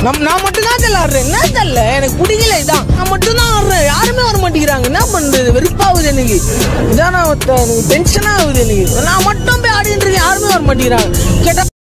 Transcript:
நான் மட்டும் தான் தெரியல ஆடுறேன். என்ன தெரியல, எனக்கு பிடிக்கல. இதான் நான் மட்டும் தான் ஆடுறேன், யாருமே வர மாட்டேங்கிறாங்க. என்ன பண்றது, வெறுப்பாகுது எனக்கு. இதான் எனக்கு டென்ஷனா ஆகுது எனக்கு. நான் மட்டும் போய் ஆடிட்டு இருக்கேன், யாருமே வர மாட்டேங்கிறாங்க. கேட்டா